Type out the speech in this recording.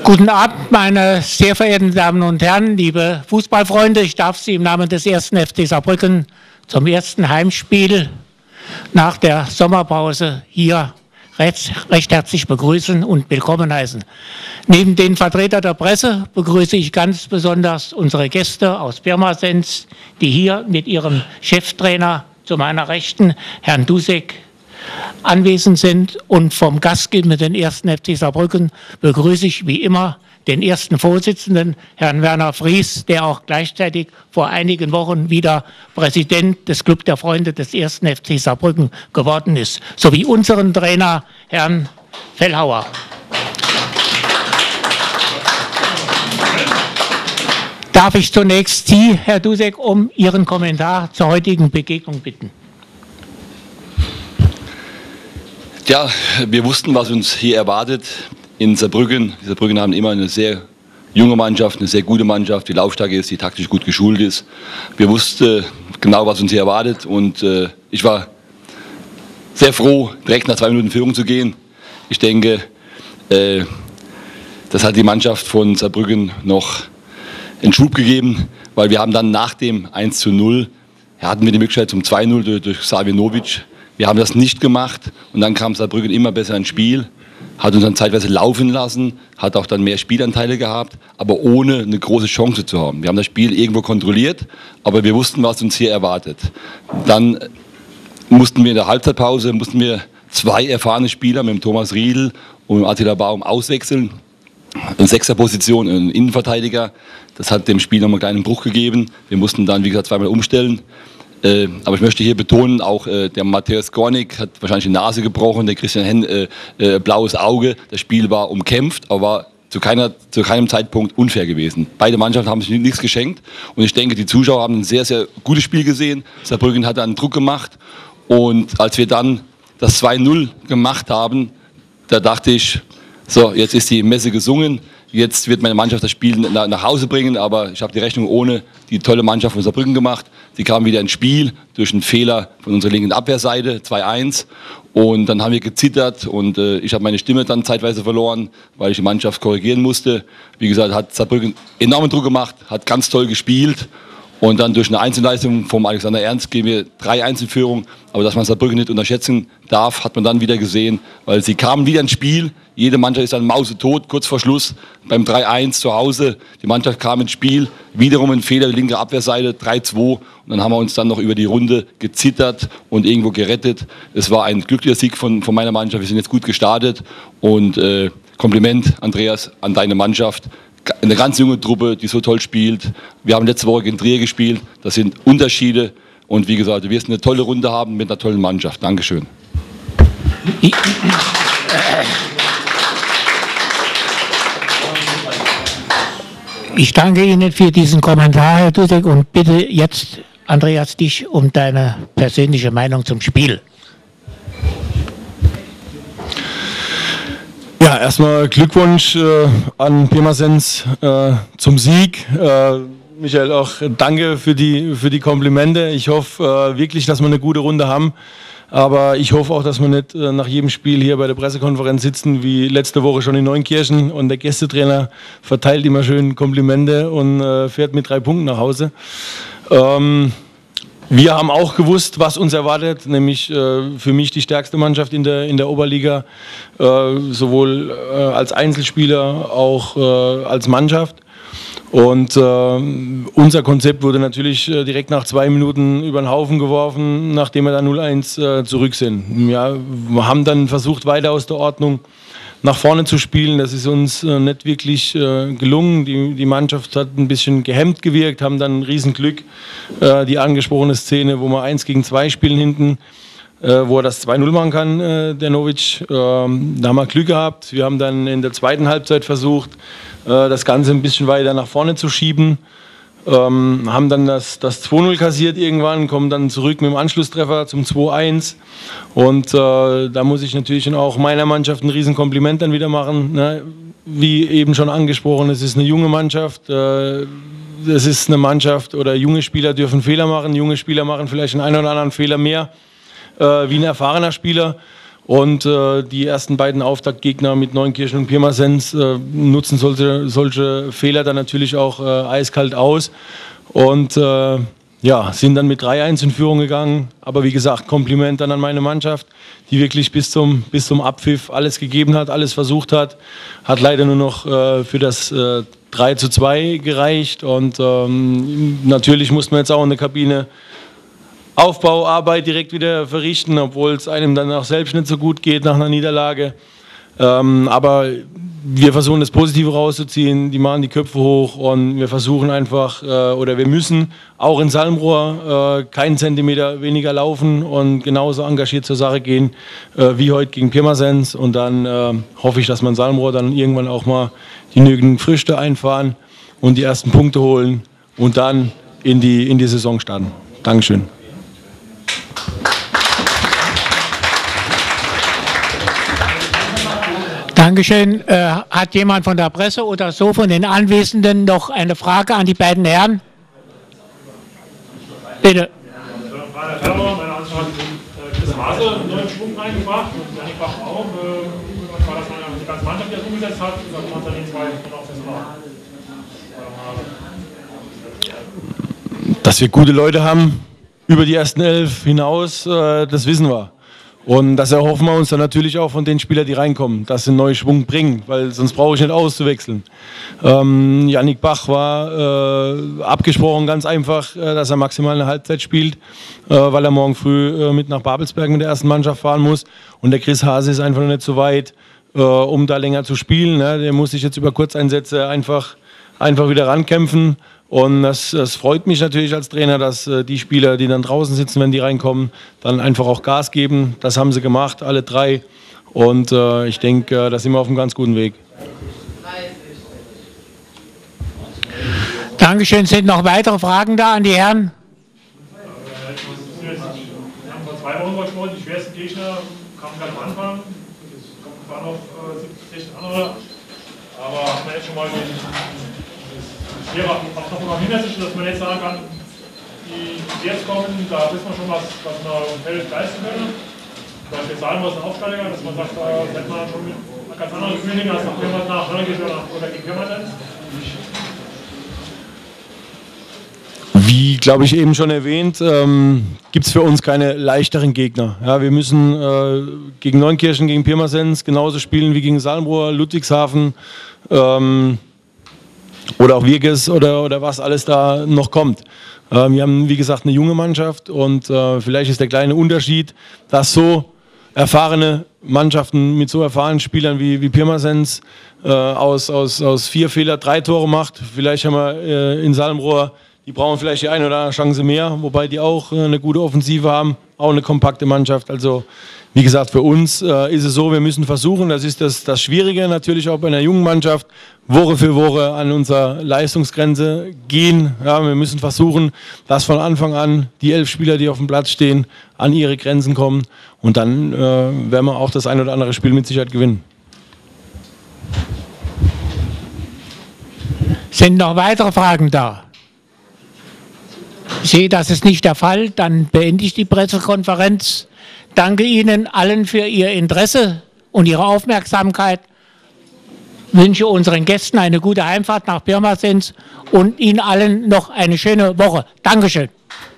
Guten Abend, meine sehr verehrten Damen und Herren, liebe Fußballfreunde. Ich darf Sie im Namen des 1. FC Saarbrücken zum ersten Heimspiel nach der Sommerpause hier recht herzlich begrüßen und willkommen heißen. Neben den Vertretern der Presse begrüße ich ganz besonders unsere Gäste aus Pirmasens, die hier mit ihrem Cheftrainer zu meiner Rechten, Herrn Dusek, anwesend sind, und vom Gastgeber den 1. FC Saarbrücken begrüße ich wie immer den ersten Vorsitzenden, Herrn Werner Fries, der auch gleichzeitig vor einigen Wochen wieder Präsident des Club der Freunde des 1. FC Saarbrücken geworden ist, sowie unseren Trainer, Herrn Fellhauer. Darf ich zunächst Sie, Herr Dusek, um Ihren Kommentar zur heutigen Begegnung bitten? Ja, wir wussten, was uns hier erwartet in Saarbrücken. Die Saarbrücken haben immer eine sehr junge Mannschaft, eine sehr gute Mannschaft, die laufstark ist, die taktisch gut geschult ist. Wir wussten genau, was uns hier erwartet, und ich war sehr froh, direkt nach 2 Minuten Führung zu gehen. Ich denke, das hat die Mannschaft von Saarbrücken noch einen Schub gegeben, weil wir haben dann nach dem 1:0, hatten wir die Möglichkeit zum 2:0 durch Savinovic. Wir haben das nicht gemacht, und dann kam Saarbrücken immer besser ins Spiel, hat uns dann zeitweise laufen lassen, hat auch dann mehr Spielanteile gehabt, aber ohne eine große Chance zu haben. Wir haben das Spiel irgendwo kontrolliert, aber wir wussten, was uns hier erwartet. Dann mussten wir in der Halbzeitpause 2 erfahrene Spieler mit dem Thomas Riedl und dem Attila Baum auswechseln. In 6er Position, ein Innenverteidiger. Das hat dem Spiel nochmal einen kleinen Bruch gegeben. Wir mussten dann, wie gesagt, 2-mal umstellen. Aber ich möchte hier betonen, auch der Matthäus Gornik hat wahrscheinlich die Nase gebrochen, der Christian Henn blaues Auge. Das Spiel war umkämpft, aber war zu keinem Zeitpunkt unfair gewesen. Beide Mannschaften haben sich nichts geschenkt, und ich denke, die Zuschauer haben ein sehr, sehr gutes Spiel gesehen. Saarbrücken hat einen Druck gemacht, und als wir dann das 2:0 gemacht haben, da dachte ich, so, jetzt ist die Messe gesungen. Jetzt wird meine Mannschaft das Spiel nach Hause bringen, aber ich habe die Rechnung ohne die tolle Mannschaft von Saarbrücken gemacht. Sie kamen wieder ins Spiel durch einen Fehler von unserer linken Abwehrseite, 2:1. Und dann haben wir gezittert, und ich habe meine Stimme dann zeitweise verloren, weil ich die Mannschaft korrigieren musste. Wie gesagt, hat Saarbrücken enormen Druck gemacht, hat ganz toll gespielt. Und dann durch eine Einzelleistung vom Alexander Ernst gehen wir 3:1 in Führung. Aber dass man Saarbrücken nicht unterschätzen darf, hat man dann wieder gesehen, weil sie kamen wieder ins Spiel. Jede Mannschaft ist dann mausetot, kurz vor Schluss beim 3:1 zu Hause. Die Mannschaft kam ins Spiel, wiederum ein Fehler, linke Abwehrseite, 3:2. Und dann haben wir uns dann noch über die Runde gezittert und irgendwo gerettet. Es war ein glücklicher Sieg von meiner Mannschaft. Wir sind jetzt gut gestartet, und Kompliment, Andreas, an deine Mannschaft. Eine ganz junge Truppe, die so toll spielt. Wir haben letzte Woche gegen Trier gespielt. Das sind Unterschiede. Und wie gesagt, du wirst eine tolle Runde haben mit einer tollen Mannschaft. Dankeschön. Ich danke Ihnen für diesen Kommentar, Herr Dusek, und bitte jetzt, Andreas, dich um deine persönliche Meinung zum Spiel. Ja, erstmal Glückwunsch an Pirmasens zum Sieg. Michael, auch danke für die Komplimente. Ich hoffe wirklich, dass wir eine gute Runde haben. Aber ich hoffe auch, dass wir nicht nach jedem Spiel hier bei der Pressekonferenz sitzen, wie letzte Woche schon in Neunkirchen, und der Gästetrainer verteilt immer schön Komplimente und fährt mit 3 Punkten nach Hause. Wir haben auch gewusst, was uns erwartet, nämlich für mich die stärkste Mannschaft in der Oberliga, sowohl als Einzelspieler, auch als Mannschaft. Und unser Konzept wurde natürlich direkt nach 2 Minuten über den Haufen geworfen, nachdem wir dann 0:1 zurück sind. Ja, wir haben dann versucht, weiter aus der Ordnung nach vorne zu spielen. Das ist uns nicht wirklich gelungen. Die Mannschaft hat ein bisschen gehemmt gewirkt, haben dann ein Riesenglück. Die angesprochene Szene, wo wir 1 gegen 2 spielen hinten, wo er das 2:0 machen kann, der Novic. Da haben wir Glück gehabt. Wir haben dann in der zweiten Halbzeit versucht, das Ganze ein bisschen weiter nach vorne zu schieben. Haben dann das 2:0 kassiert irgendwann, kommen dann zurück mit dem Anschlusstreffer zum 2:1. Und da muss ich natürlich auch meiner Mannschaft ein Riesenkompliment dann wieder machen. Ne? Wie eben schon angesprochen, es ist eine junge Mannschaft. Es ist eine Mannschaft, oder junge Spieler dürfen Fehler machen. Junge Spieler machen vielleicht einen oder anderen Fehler mehr wie ein erfahrener Spieler. Und die ersten beiden Auftaktgegner mit Neunkirchen und Pirmasens nutzen solche Fehler dann natürlich auch eiskalt aus. Und ja, sind dann mit 3-1 in Führung gegangen. Aber wie gesagt, Kompliment dann an meine Mannschaft, die wirklich bis zum Abpfiff alles gegeben hat, alles versucht hat. Hat leider nur noch für das 3:2 gereicht. Und natürlich mussten wir jetzt auch in der Kabine Aufbauarbeit direkt wieder verrichten, obwohl es einem dann auch selbst nicht so gut geht nach einer Niederlage. Aber wir versuchen das Positive rauszuziehen, die machen die Köpfe hoch und wir versuchen einfach, oder wir müssen auch in Salmrohr keinen Zentimeter weniger laufen und genauso engagiert zur Sache gehen wie heute gegen Pirmasens. Und dann hoffe ich, dass man in Salmrohr dann irgendwann auch mal die nötigen Früchte einfahren und die ersten Punkte holen und dann in die Saison starten. Dankeschön. Dankeschön. Hat jemand von der Presse oder so von den Anwesenden noch eine Frage an die beiden Herren? Bitte. Meine Ansicht hat Chris Hase einen neuen Schwung reingebracht und Janik Bach auch. Was war das, die ganze Mannschaft, die das umgesetzt hat? Oder man dann den zwei noch festmachen? Dass wir gute Leute haben über die ersten 11 hinaus, das wissen wir. Und das erhoffen wir uns dann natürlich auch von den Spielern, die reinkommen, dass sie einen neuen Schwung bringen, weil sonst brauche ich nicht auszuwechseln. Janik Bach war abgesprochen ganz einfach, dass er maximal eine Halbzeit spielt, weil er morgen früh mit nach Babelsberg mit der ersten Mannschaft fahren muss. Und der Chris Hase ist einfach noch nicht so weit, um da länger zu spielen. Ne? Der muss sich jetzt über Kurzeinsätze einfach wieder rankämpfen. Und das freut mich natürlich als Trainer, dass die Spieler, die dann draußen sitzen, wenn die reinkommen, dann einfach auch Gas geben. Das haben sie gemacht, alle drei. Und ich denke, da sind wir auf einem ganz guten Weg. Dankeschön. Sind noch weitere Fragen da an die Herren? Wir haben vor 2 Wochen gesprochen, die schwersten Gegner kamen ganz am Anfang. Es waren noch 16 andere. Aber haben wir jetzt schon mal auch noch mal hinlässig, dass man jetzt sagen kann, die jetzt kommen, da wissen wir schon, was wir im Feld leisten können. Zum Beispiel Salmrohr ist ein Aufsteiger, dass man sagt, da hätte man schon mit ganz anderen Gefühlen, als nach Neunkirchen oder gegen Pirmasens. Wie, glaube ich, eben schon erwähnt, gibt es für uns keine leichteren Gegner. Ja, wir müssen gegen Neunkirchen, gegen Pirmasens genauso spielen wie gegen Salmrohr, Ludwigshafen, oder auch Wirges oder was alles da noch kommt. Wir haben, wie gesagt, eine junge Mannschaft und vielleicht ist der kleine Unterschied, dass so erfahrene Mannschaften mit so erfahrenen Spielern wie Pirmasens aus 4 Fehler 3 Tore macht. Vielleicht haben wir in Salmrohr, die brauchen vielleicht die eine oder andere Chance mehr, wobei die auch eine gute Offensive haben, auch eine kompakte Mannschaft. Also wie gesagt, für uns ist es so, wir müssen versuchen, das ist das Schwierige natürlich auch bei einer jungen Mannschaft, Woche für Woche an unsere Leistungsgrenze gehen. Ja, wir müssen versuchen, dass von Anfang an die 11 Spieler, die auf dem Platz stehen, an ihre Grenzen kommen. Und dann werden wir auch das ein oder andere Spiel mit Sicherheit gewinnen. Sind noch weitere Fragen da? Ich sehe, das ist nicht der Fall. Dann beende ich die Pressekonferenz. Danke Ihnen allen für Ihr Interesse und Ihre Aufmerksamkeit. Wünsche unseren Gästen eine gute Heimfahrt nach Pirmasens und Ihnen allen noch eine schöne Woche. Dankeschön.